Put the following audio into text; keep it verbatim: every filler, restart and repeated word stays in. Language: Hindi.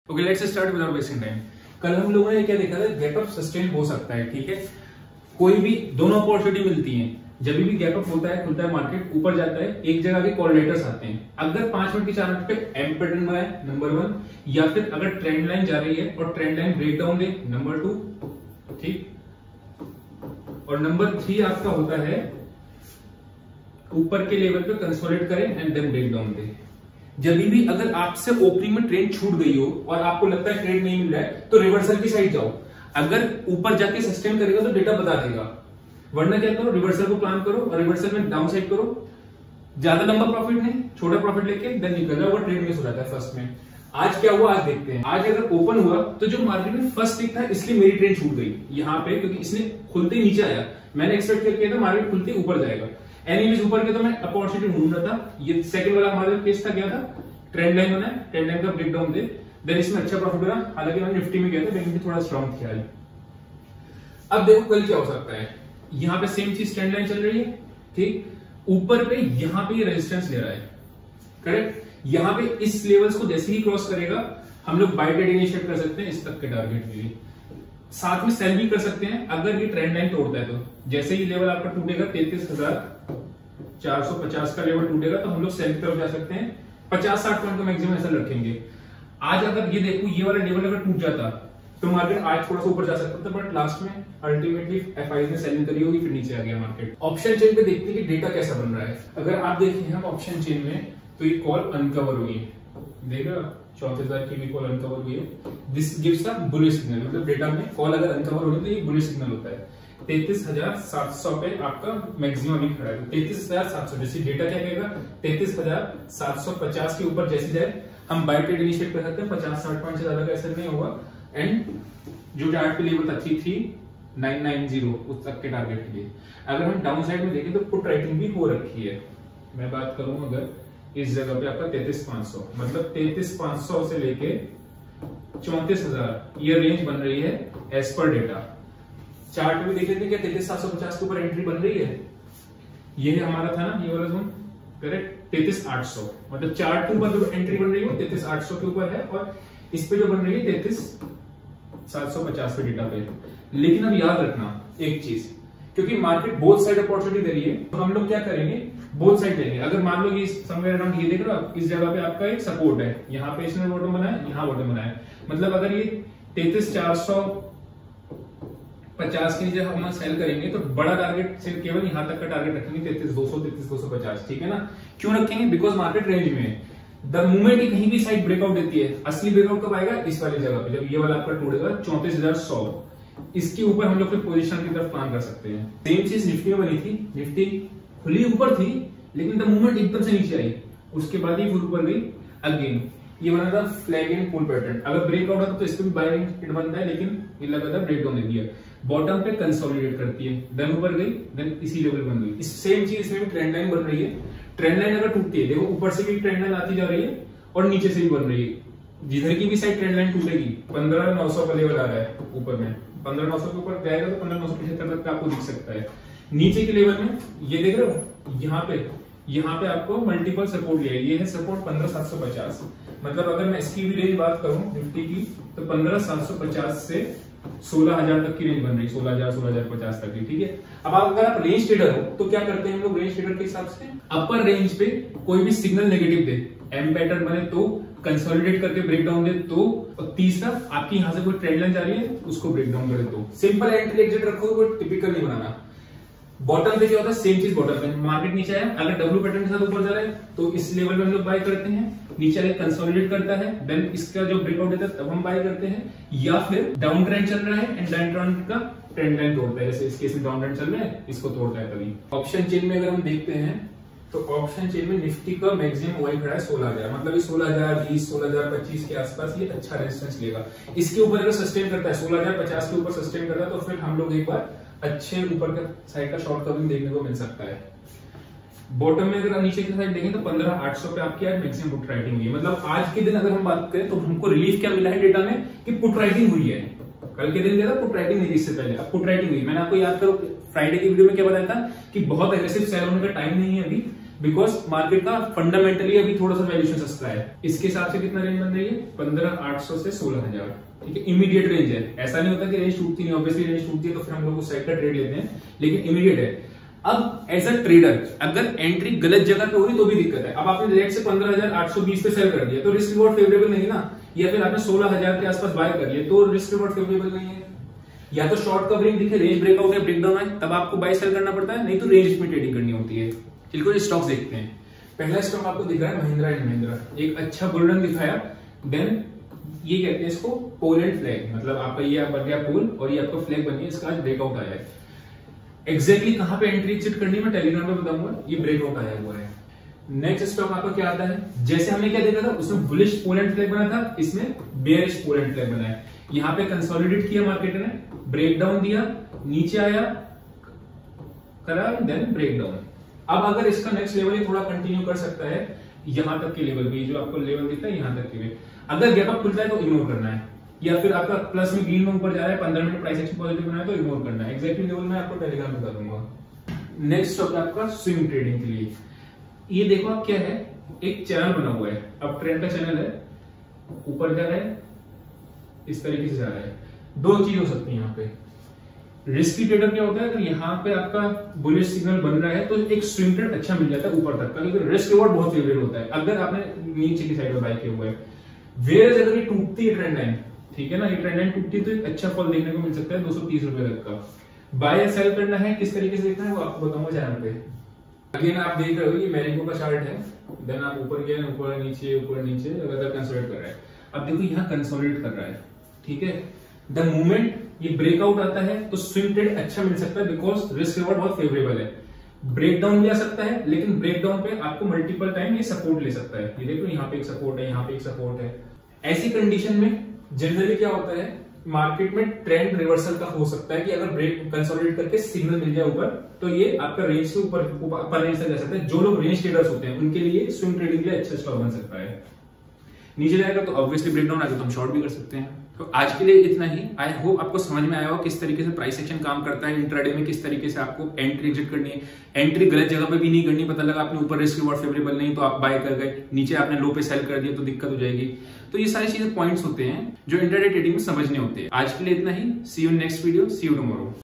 Okay let's start without wasting time. कल हम लोगों ने क्या देखा था, गैप अप सस्टेन हो सकता है। ठीक है, कोई भी दोनों अपॉर्चुनिटी मिलती है। जब भी गैप अप होता है, खुलता है मार्केट, ऊपर जाता है, एक जगह के कॉलरेटर्स आते हैं। अगर पांच मिनट के चार मिनट पे एम पैटर्न बना है नंबर वन, या फिर अगर ट्रेंड लाइन जा रही है और ट्रेंड लाइन ब्रेक डाउन दे नंबर टू, ठीक। और नंबर थ्री आपका होता है ऊपर के लेवल पे कंसोलिडेट करे एंड देन ब्रेक डाउन दे। जब भी अगर आपसे ओपनिंग में ट्रेंड छूट गई हो और आपको लगता है ट्रेंड नहीं मिल रहा है, तो रिवर्सल की साइड जाओ। अगर ऊपर जाके सस्टेन करेगा तो डेटा बता देगा, वरना क्या करो, रिवर्सल को प्लान करो और रिवर्सल में डाउन साइड करो। ज्यादा लंबा प्रॉफिट नहीं, छोटा प्रॉफिट लेके देन निकल जाओ। ट्रेड मिस हो जाता है फर्स्ट में। आज क्या हुआ, आज देखते हैं। आज अगर ओपन हुआ तो जो मार्केट में फर्स्ट टिक था, इसलिए मेरी ट्रेंड छूट गई यहाँ पे, क्योंकि इसने खुलते ही नीचे आया। मैंने एक्सपेक्ट किया था मार्केट खुलते ही ऊपर जाएगा। एनीवेज ऊपर के तो मैं अपॉर्चुनिटी ढूंढ रहा था। ये सेकंड वाला हमारा केस था, क्या था, ट्रेंड लाइन होना है, ट्रेंड लाइन का ब्रेक डाउन दे, देन इसमें अच्छा प्रॉफिट बना। हालांकि मैंने निफ्टी में गया था, बैंक में थोड़ा स्ट्रॉन्ग किया है। अब देखो कल क्या हो सकता है। यहाँ पे सेम चीज ट्रेंड लाइन चल रही है, ठीक। ऊपर पे यहाँ पे रेजिस्टेंस ले रहा है, करेक्ट। यहाँ पे इस लेवल्स को जैसे ही क्रॉस करेगा, हम लोग बाय ट्रेड इनिशिएट कर सकते हैं इस तक के टारगेट के लिए। साथ में सेल भी कर सकते हैं अगर ये ट्रेंड लाइन तोड़ता है तो। जैसे ही लेवल आपका टूटेगा तैतीस हजार चार सौ पचास का लेवल टूटेगा, तो हम लोग सेल की तरफ जा सकते हैं। पचास साठ पॉइंट का मैक्सिमम ऐसा रखेंगे। आज अगर ये देखो, ये वाला लेवल अगर टूट जाता तो मार्केट आज थोड़ा सा ऊपर जा सकता था, बट लास्ट में अल्टीमेटली एफआई ने सेलिंग करी होगी, फिर नीचे आ गया मार्केट। ऑप्शन चेन पे देखते हैं कि डेटा कैसा बन रहा है। अगर आप देखें हम ऑप्शन चेन में, तो ये कॉल अनकवर हुई है, देखा चौंतीस हजार की भी कॉल अनकवर हुई है। This gives a bullish signal. मतलब डेटा में कॉल अगर अनकवर होगी तो ये बुलिश सिग्नल होता है। तैतीस हजार सात सौ पे आपका मैक्सिमम अभी खड़ा है। तैतीस हजार सात सौ, जैसे डेटा क्या कहेगा, तैतीस हजार सात सौ पचास के ऊपर जैसे जाए हम बाय ट्रेड इनिशिएट कर सकते हैं। पचास साठ पॉइंट से ज्यादा का असर नहीं होगा। एंड जो टारगेट पे लेवल था three three nine nine zero, उस तक के टारगेट के लिए। अगर हम डाउन साइड में देखें तो पुट राइटिंग भी हो रखी है। मैं बात करूं अगर इस जगह पे आपका तैतीस पांच सौ, मतलब तैतीस पांच सौ से लेके चौंतीस हजार ये रेंज बन रही है एज पर डेटा। चार्ट में देख लेते क्या तैतीस सात सौ पचास के ऊपर एंट्री बन रही है। ये हमारा था ना ये वाला जोन, करेक्ट। तैतीस आठ सौ, मतलब चार्ट के ऊपर जो एंट्री बन रही है तैतीस आठ सौ के ऊपर है, और इस पे जो बन रही है तैतीस सात सौ पचास पे डेटा पे। लेकिन अब याद रखना एक चीज, क्योंकि मार्केट बोथ साइड अपॉर्चुनिटी दे रही है, तो हम लोग क्या करेंगे, बोथ साइड लेंगे। अगर मान लो ये समवेयर अराउंड ये देख रहे हो आप, इस जगह पे आपका एक सपोर्ट है, यहाँ पे इसने बॉटम बनाया, यहाँ बॉटम बनाया। मतलब अगर ये तैतीस चार सौ पचास के नीचे हम सेल करेंगे तो बड़ा टारगेट सिर्फ केवल यहाँ तक का टारगेट रखेंगे, तैतीस दो सौ तैतीस दो सौ पचास, ठीक है ना। क्यों रखेंगे, बिकॉज मार्केट रेंज में है। द मूवमेंट ही कहीं भी साइड ब्रेकआउट देती है, असली ब्रेकआउट कब आएगा, इस वाली जगह पे, जब ये वाला आपका टूटेगा चौंतीस हजार सौ। इसके ऊपर हम लोग फिर पोजीशन की तरफ प्लान कर सकते हैं। सेम चीज निफ्टी में बनी थी। निफ्टी खुली ऊपर थी, लेकिन द मूवमेंट एकदम से नीचे आई, उसके बाद ही फिर ऊपर गई अगेन। ये बना था फ्लैग एंड पुल पैटर्न। अगर ब्रेकआउट होता तो इस पे भी बाइंग हिट बनता है, लेकिन ये लगा था ब्रेक डाउन दे दिया। बॉटम पे कंसोलिडेट करती है, देन ऊपर गई, देन इसी लेवल बन गई। इस सेम चीज इसमें भी ट्रेंड लाइन बन रही है। ट्रेंड लाइन अगर टूटती है, देखो ऊपर से भी ट्रेंड लाइन आती जा रही है और नीचे से भी बन रही है। जिधर की भी साइड ट्रेंड लाइन टूटेगी, पंद्रह नौ सौ का लेवल आ रहा है ऊपर में, पंद्रह नौ सौ के ऊपर जाएगा तो पंद्रह नौ सौ पचहत्तर तक आपको दिख सकता है। नीचे के लेवल में ये देख रहे हो, यहाँ पे यहाँ पे आपको मल्टीपल सपोर्ट लिया है। ये है सपोर्ट पंद्रह सात सौ पचास। मतलब अगर मैं इसकी भी रेंज बात करूं निफ्टी की, तो पंद्रह सात सौ पचास से सोलह हजार तक की रेंज बन रही है, सोलह हजार सोलह हजार पचास तक की, ठीक है। अब आप अगर आप रेंज ट्रेडर हो तो क्या करते हैं हम लोग, रेंज ट्रेडर के हिसाब से अपर रेंज पे कोई भी सिग्नल नेगेटिव दे, एम पैटर्न बने तो, कंसोलिडेट करके ब्रेक डाउन दे तो, और तीसरा आपकी यहां से कोई ट्रेंड लाइन जा रही है उसको ब्रेक डाउन करे तो। सिंपल एंट्री एग्जिट रखोगे, कोई टिपिकल नहीं बनाना। बॉटम पे क्या होता है, सेम चीज बॉटम पे मार्केट नीचे आया, अगर डब्ल्यू पैटर्न के साथ ऊपर जा रहा है तो इस लेवल पे हम लोग बाय करते हैं। नीचे आके कंसोलिडेट करता है, देन इसका जो ब्रेकआउट देता है तब हम बाय करते हैं। या फिर डाउन ट्रेंड चल रहा है एंड डाउन ट्रेंड का ट्रेंड लाइन तोड़ता है, जैसे इस केस में डाउन ट्रेंड चल रहा है, इसको तोड़ता है तभी। ऑप्शन चेन में अगर हम देखते हैं तो ऑप्शन चेन में निफ्टी का मैक्सिमम वही खड़ा है सोलह हजार, मतलब सोलह हजार बीस सोलह हजार पच्चीस के आसपास ये अच्छा रेजिस्टेंस लेगा। इसके ऊपर अगर सस्टेन करता है, सोलह हजार पचास के ऊपर सस्टेन करता है, तो फिर हम लोग एक बार अच्छे ऊपर का साइड का शॉर्ट कवरिंग देखने को मिल सकता है। बॉटम में अगर नीचे की साइड देखें तो पंद्रह आठ सौ पे आपकी आज मैक्सिमम पुट राइटिंग हुई है। मतलब आज के दिन अगर हम बात करें तो हमको रिलीफ क्या मिला है डेटा में, कि पुट राइटिंग हुई है। कल के दिन दिया था पुट राइटिंग नहीं थी, इससे पहले अब पुट राइटिंग हुई। मैंने आपको याद करो फ्राइडे की वीडियो में क्या बताया था कि बहुत एग्रेसिव सेल होने का टाइम नहीं है अभी, बिकॉज मार्केट का फंडामेंटली अभी थोड़ा सा वैल्यूएशन सस्ता है। इसके हिसाब से कितना रेंज बन रही है, पंद्रह आठ सौ से सोलह हजार। ठीक है, इमीडिएट रेंज है, ऐसा नहीं होता कि रेंज टूटती नहीं, ऑब्वियसली रेंज टूटती है तो फिर हम लोग उस साइड का ट्रेड लेते हैं, लेकिन इमीडिएट है। अब एज अ ट्रेडर अगर एंट्री गलत जगह पे हो रही तो भी दिक्कत है। अब आपने डायरेक्ट से पंद्रह हजार आठ सौ बीस पे सेल कर दिया तो रिस्क रिवॉर्ड फेवरेबल नहीं ना, या फिर आपने सोलह हजार के आसपास बाय कर लिया तो रिस्क रिवॉर्ड फेवरेबल नहीं है। या तो शॉर्ट कवरिंग दिखे, रेंज ब्रेकआउट है, ब्रेकडाउन है, तब आपको बाय सेल करना पड़ता है, नहीं तो रेंज में ट्रेडिंग करनी होती है। चलिए स्टॉक्स देखते हैं। पहला स्टॉक आपको दिख रहा है महिंद्रा एंड महिंद्रा, एक अच्छा गोल्डन दिखाया, देन ये कहते हैं इसको पोल एंड फ्लैग, मतलब आपका ये बन गया पोल और ये आपका फ्लैग बन गया, इसका आज ब्रेकआउट आया है। एग्जैक्टली exactly कहां पे एंट्री एग्जिट करनी मैं टेलीग्राम पे बताऊंगा, ये ब्रेकआउट आया हुआ है। नेक्स्ट स्टॉक आपका क्या आता है, जैसे हमने क्या देखा था उसमें बुलिश पोल एंड फ्लैग बना था, इसमें बेयरिश पोल एंड फ्लैग बना है। यहां पे कंसोलिडेट किया मार्केट ने, ब्रेकडाउन दिया, नीचे आया, करा, देन ब्रेकडाउन। अब अगर इसका नेक्स्ट लेवल ये थोड़ा कंटिन्यू कर सकता है, यहां तक के लेवल भी जो आपको लेवल दिखता है यहां तक के लिए, अगर गैप अप खुलता है तो इग्नोर करना है, या फिर आपका प्लस में ग्रीन में ऊपर जा रहा है, पंद्रह मिनट प्राइस एक्शन पॉजिटिव बना है तो इग्नोर करना है। एग्जैक्टली लेवल में आपको टेलीग्राम में बता दूंगा। नेक्स्ट स्टॉक आपका स्विंग ट्रेडिंग के लिए, ये देखो आप क्या है, एक चैनल बना हुआ है, अब ट्रेंड का चैनल है, ऊपर जा रहा है, इस तरीके से जा रहा है। दो चीज हो सकती है यहाँ पे। रिस्की ट्रेडर क्या होता है, अगर यहाँ पे आपका बुलिश सिग्नल बन रहा है तो एक स्विंग ट्रेड अच्छा मिल जाता है ऊपर तक का, लेकिन रिस्क रिवॉर्ड बहुत फेवरेट होता है अगर आपने नीचे की साइड में बाय किया हुआ है। वेयर अगर ये टूटती है ट्रेंड लाइन, ठीक है ना, ये ट्रेंड लाइन टूटती है तो एक अच्छा फॉल देखने को मिल सकता है दो सौ तीस रुपए तक का। बाय या सेल करना है, किस तरीके से देखना है वो आपको बताऊंगा चैनल पे। अगेन आप देख रहे हो ये मैरिको का चार्ट है, देन आप ऊपर गए, ऊपर नीचे ऊपर नीचे लगातार कंसोलिडेट कर रहा है। अब देखो यहाँ कंसोलिडेट कर रहा है, ठीक है। द मोमेंट ये ब्रेकआउट आता है तो स्विंग ट्रेड अच्छा मिल सकता है, बिकॉज रिस्क रिवॉर्ड बहुत फेवरेबल है। ब्रेकडाउन भी आ सकता है, लेकिन ब्रेकडाउन पे आपको मल्टीपल टाइम ये सपोर्ट ले सकता है। ये देखो यहाँ पे एक सपोर्ट है, यहाँ पे एक सपोर्ट है। ऐसी कंडीशन में जनरली क्या होता है, मार्केट में ट्रेंड रिवर्सल का हो सकता है कि अगर ब्रेक कंसोलिडेट करके सिग्नल मिल जाए ऊपर तो ये आपका रेंज से ऊपर ऊपर रेंज तक जा सकता है। जो लोग रेंज ट्रेडर्स होते हैं उनके लिए स्विंग ट्रेडिंग के लिए अच्छा स्टॉक बन सकता है। नीचे जाएगा तो ऑब्वियसली ब्रेकडाउन आएगा तो हम शॉर्ट भी कर सकते हैं। तो आज के लिए इतना ही। आई होप आपको समझ में आया हो किस तरीके से प्राइस एक्शन काम करता है, इंट्राडे में किस तरीके से आपको एंट्री एग्जिट करनी है। एंट्री गलत जगह पे भी नहीं करनी, पता लगा आपने ऊपर रिस्क रिवॉर्ड फेवरेबल नहीं तो आप बाय कर गए, नीचे आपने लो पे सेल कर दिया तो दिक्कत हो जाएगी। तो ये सारी चीजें पॉइंट्स होते हैं जो इंट्राडे ट्रेडिंग में समझने होते हैं। आज के लिए इतना ही। See you next video, see you tomorrow.